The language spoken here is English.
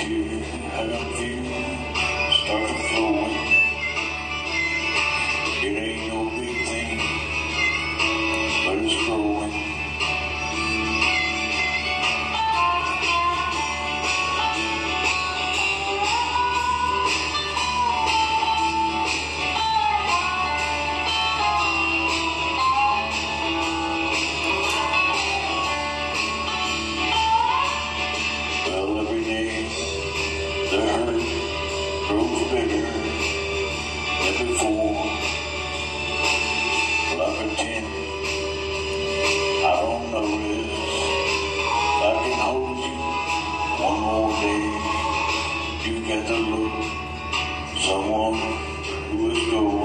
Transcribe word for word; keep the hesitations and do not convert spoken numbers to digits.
tears I got feeling start to flowing. It ain't no big thing, but it's growing. Well, every day the hurt grows bigger than before. Well, I pretend I don't notice. I can hold you one more day. You got to look someone who is going.